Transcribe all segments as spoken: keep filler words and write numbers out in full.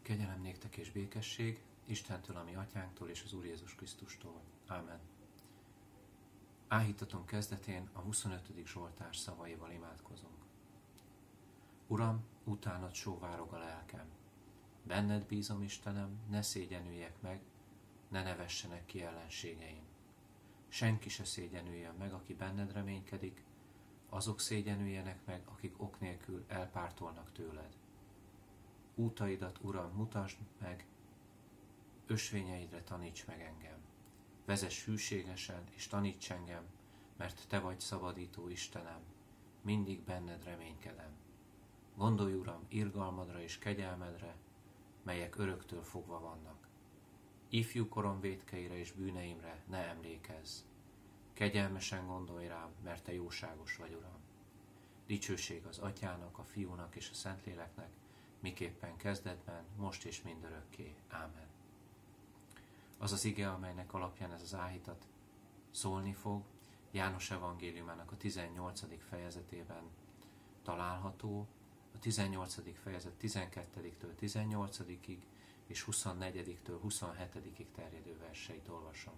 Kegyelem néktek és békesség Istentől, ami atyánktól és az Úr Jézus Krisztustól. Ámen. Áhítatom kezdetén a huszonötödik Zsoltár szavaival imádkozunk. Uram, utánad sóvárog a lelkem. Benned bízom, Istenem, ne szégyenüljek meg, ne nevessenek ki ellenségeim. Senki se szégyenüljön meg, aki benned reménykedik, azok szégyenüljenek meg, akik ok nélkül elpártolnak tőled. Útaidat, Uram, mutasd meg, ösvényeidre taníts meg engem. Vezess hűségesen, és taníts engem, mert Te vagy szabadító Istenem, mindig benned reménykedem. Gondolj, Uram, irgalmadra és kegyelmedre, melyek öröktől fogva vannak. Ifjú korom vétkeire és bűneimre ne emlékezz. Kegyelmesen gondolj rám, mert Te jóságos vagy, Uram. Dicsőség az Atyának, a Fiúnak és a Szentléleknek, miképpen kezdetben, most és mindörökké. Ámen. Az az ige, amelynek alapján ez az áhítat szólni fog, János evangéliumának a tizennyolcadik fejezetében található, a tizennyolcadik fejezet tizenkettediktől tizennyolcadikig és huszonnegyediktől huszonhetedikig terjedő verseit olvasom.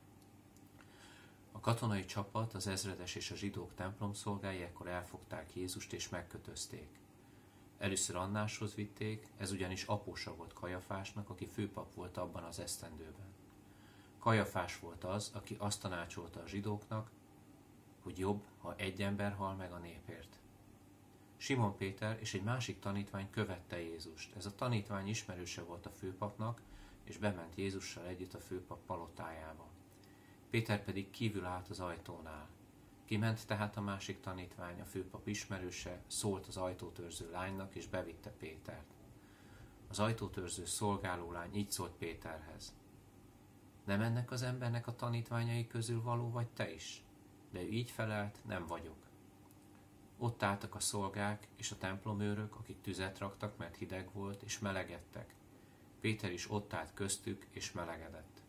A katonai csapat, az ezredes és a zsidók templomszolgái ekkor elfogták Jézust és megkötözték. Először Annáshoz vitték, ez ugyanis apósa volt Kajafásnak, aki főpap volt abban az esztendőben. Kajafás volt az, aki azt tanácsolta a zsidóknak, hogy jobb, ha egy ember hal meg a népért. Simon Péter és egy másik tanítvány követte Jézust. Ez a tanítvány ismerőse volt a főpapnak, és bement Jézussal együtt a főpap palotájába. Péter pedig kívül állt az ajtónál. Kiment tehát a másik tanítvány, a főpap ismerőse, szólt az ajtótörző lánynak, és bevitte Pétert. Az ajtótörző szolgáló lány így szólt Péterhez. Nem ennek az embernek a tanítványai közül való vagy te is? De ő így felelt, nem vagyok. Ott álltak a szolgák és a templomőrök, akik tüzet raktak, mert hideg volt, és melegedtek. Péter is ott állt köztük, és melegedett.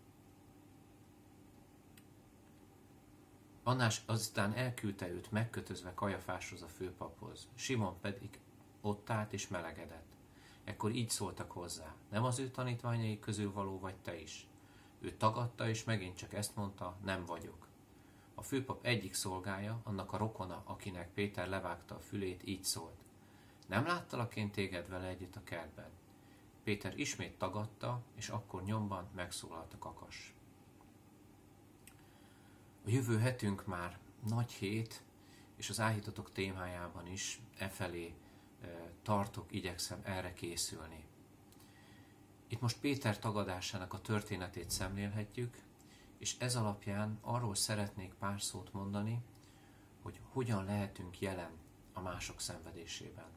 Annás azután elküldte őt megkötözve Kajafáshoz, a főpaphoz. Simon pedig ott állt és melegedett. Ekkor így szóltak hozzá, nem az ő tanítványai közül való vagy te is? Ő tagadta, és megint csak ezt mondta, nem vagyok. A főpap egyik szolgája, annak a rokona, akinek Péter levágta a fülét, így szólt. Nem láttalak én téged vele együtt a kertben? Péter ismét tagadta, és akkor nyomban megszólalt a kakas. A jövő hetünk már nagy hét, és az áhítatok témájában is efelé e, tartok, igyekszem erre készülni. Itt most Péter tagadásának a történetét szemlélhetjük, és ez alapján arról szeretnék pár szót mondani, hogy hogyan lehetünk jelen a mások szenvedésében.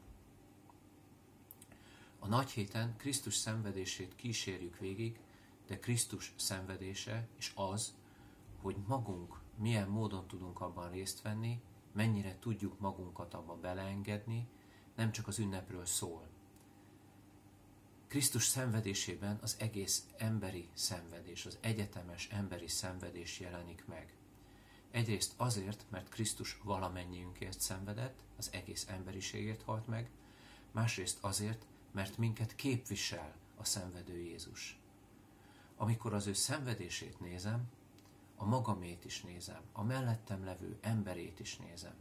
A nagy héten Krisztus szenvedését kísérjük végig, de Krisztus szenvedése és az, hogy magunk milyen módon tudunk abban részt venni, mennyire tudjuk magunkat abba beleengedni, nem csak az ünnepről szól. Krisztus szenvedésében az egész emberi szenvedés, az egyetemes emberi szenvedés jelenik meg. Egyrészt azért, mert Krisztus valamennyiünkért szenvedett, az egész emberiségért halt meg, másrészt azért, mert minket képvisel a szenvedő Jézus. Amikor az ő szenvedését nézem, a magamét is nézem, a mellettem levő emberét is nézem.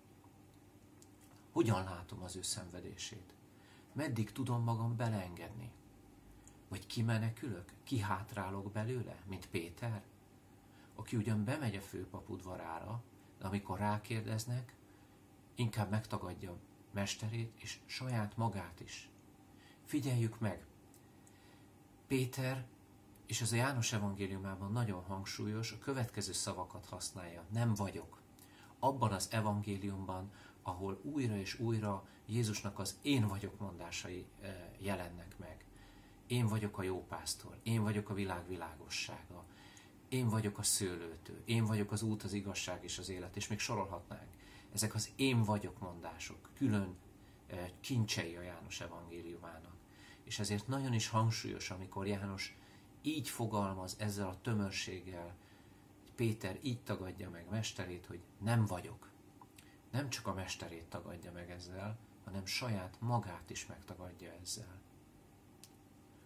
Hogyan látom az ő szenvedését? Meddig tudom magam beleengedni? Vagy kimenekülök, kihátrálok belőle, mint Péter, aki ugyan bemegy a főpap udvarára, de amikor rákérdeznek, inkább megtagadja mesterét és saját magát is. Figyeljük meg! Péter, és az a János evangéliumában nagyon hangsúlyos, a következő szavakat használja, nem vagyok. Abban az evangéliumban, ahol újra és újra Jézusnak az én vagyok mondásai jelennek meg. Én vagyok a jó pásztor, én vagyok a világ világossága, én vagyok a szőlőtő, én vagyok az út, az igazság és az élet, és még sorolhatnánk. Ezek az én vagyok mondások, külön kincsei a János evangéliumának. És ezért nagyon is hangsúlyos, amikor János így fogalmaz ezzel a tömörséggel, Péter így tagadja meg mesterét, hogy nem vagyok. Nem csak a mesterét tagadja meg ezzel, hanem saját magát is megtagadja ezzel.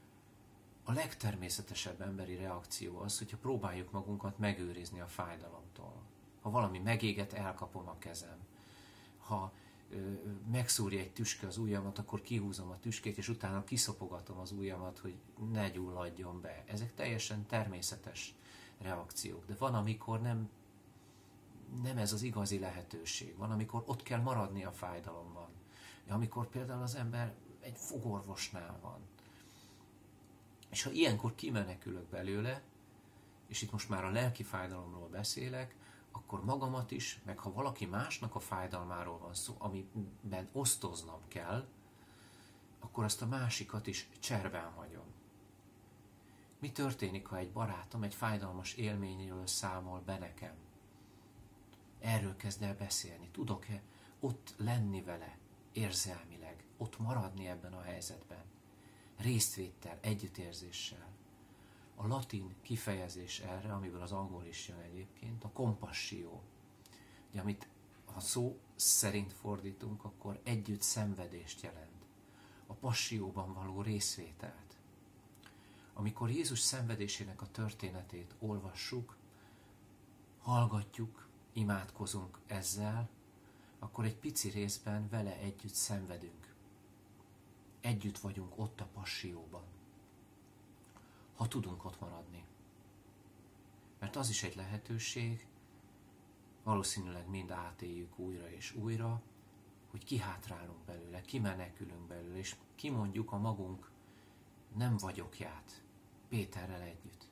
A legtermészetesebb emberi reakció az, hogyha próbáljuk magunkat megőrizni a fájdalomtól. Ha valami megéget, elkapom a kezem. Ha ö, megszúrja egy tüske az ujjamat, akkor kihúzom a tüskét, és utána kiszopogatom az ujjamat, hogy ne gyulladjon be. Ezek teljesen természetes reakciók. De van, amikor nem, nem ez az igazi lehetőség. Van, amikor ott kell maradni a fájdalomban. Amikor például az ember egy fogorvosnál van. És ha ilyenkor kimenekülök belőle, és itt most már a lelki fájdalomról beszélek, akkor magamat is, meg ha valaki másnak a fájdalmáról van szó, amiben osztoznom kell, akkor azt a másikat is cserben hagyom. Mi történik, ha egy barátom egy fájdalmas élményről számol be nekem? Erről kezd el beszélni. Tudok-e ott lenni vele érzelmileg, ott maradni ebben a helyzetben? Résztvéttel, együttérzéssel. A latin kifejezés erre, amiből az angol is jön egyébként, a compassio. Ugye, amit ha szó szerint fordítunk, akkor együtt szenvedést jelent. A passióban való részvételt. Amikor Jézus szenvedésének a történetét olvassuk, hallgatjuk, imádkozunk ezzel, akkor egy pici részben vele együtt szenvedünk. Együtt vagyunk ott a passióban. Ha tudunk ott maradni. Mert az is egy lehetőség, valószínűleg mind átéljük újra és újra, hogy kihátrálunk belőle, kimenekülünk belőle, és kimondjuk a magunk nem vagyokját Péterrel együtt.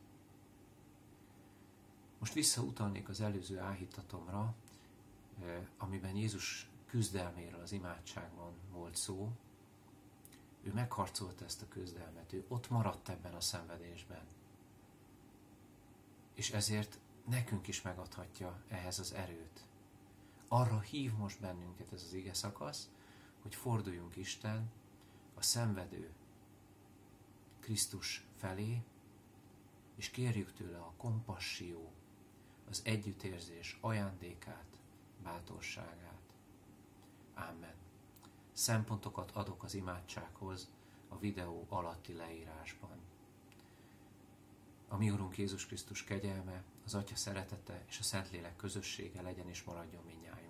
Most visszautalnék az előző áhítatomra, amiben Jézus küzdelméről az imádságban volt szó. Ő megharcolta ezt a küzdelmet, ő ott maradt ebben a szenvedésben. És ezért nekünk is megadhatja ehhez az erőt. Arra hív most bennünket ez az ige szakasz, hogy forduljunk Isten a szenvedő Krisztus felé, és kérjük tőle a kompasszió, az együttérzés ajándékát, bátorságát. Ámen. Szempontokat adok az imádsághoz a videó alatti leírásban. A mi Urunk Jézus Krisztus kegyelme, az Atya szeretete és a Szentlélek közössége legyen és maradjon mindnyájan.